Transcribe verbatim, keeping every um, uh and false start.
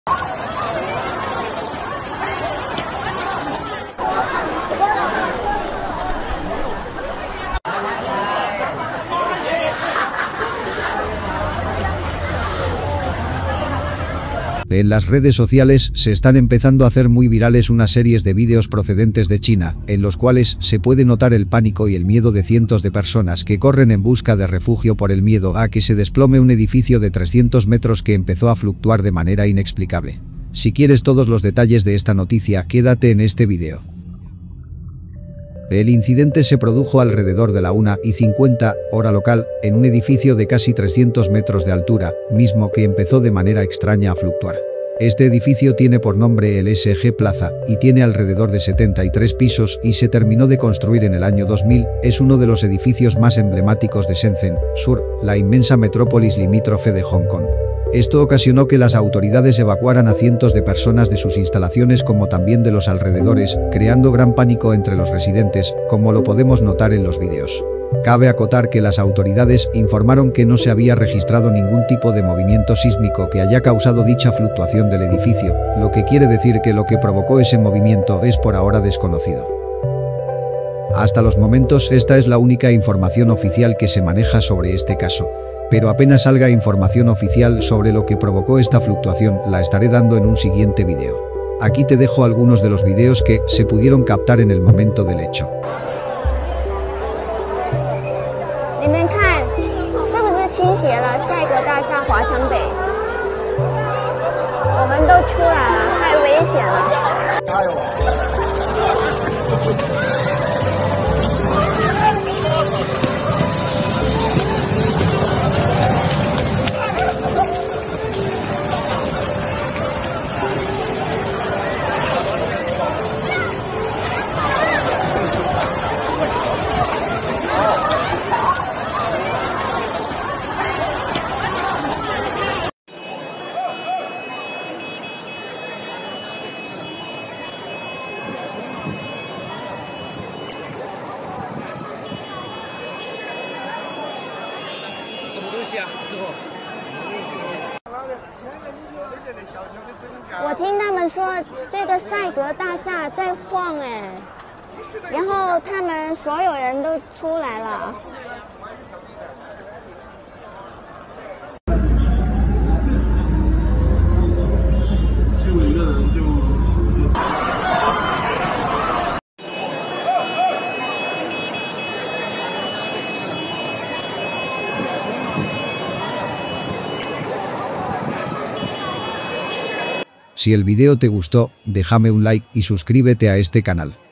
En las redes sociales se están empezando a hacer muy virales unas series de vídeos procedentes de China, en los cuales se puede notar el pánico y el miedo de cientos de personas que corren en busca de refugio por el miedo a que se desplome un edificio de trescientos metros que empezó a fluctuar de manera inexplicable. Si quieres todos los detalles de esta noticia, quédate en este vídeo. El incidente se produjo alrededor de la una y cincuenta, hora local, en un edificio de casi trescientos metros de altura, mismo que empezó de manera extraña a fluctuar. Este edificio tiene por nombre el S G Plaza y tiene alrededor de setenta y tres pisos y se terminó de construir en el año dos mil, es uno de los edificios más emblemáticos de Shenzhen Sur, la inmensa metrópolis limítrofe de Hong Kong. Esto ocasionó que las autoridades evacuaran a cientos de personas de sus instalaciones como también de los alrededores, creando gran pánico entre los residentes, como lo podemos notar en los vídeos. Cabe acotar que las autoridades informaron que no se había registrado ningún tipo de movimiento sísmico que haya causado dicha fluctuación del edificio, lo que quiere decir que lo que provocó ese movimiento es por ahora desconocido. Hasta los momentos esta es la única información oficial que se maneja sobre este caso. Pero apenas salga información oficial sobre lo que provocó esta fluctuación, la estaré dando en un siguiente vídeo. Aquí te dejo algunos de los vídeos que se pudieron captar en el momento del hecho. 我听他们说这个赛格大厦在晃哎，然后他们所有人都出来了。就一个人就。Si el video te gustó, déjame un like y suscríbete a este canal.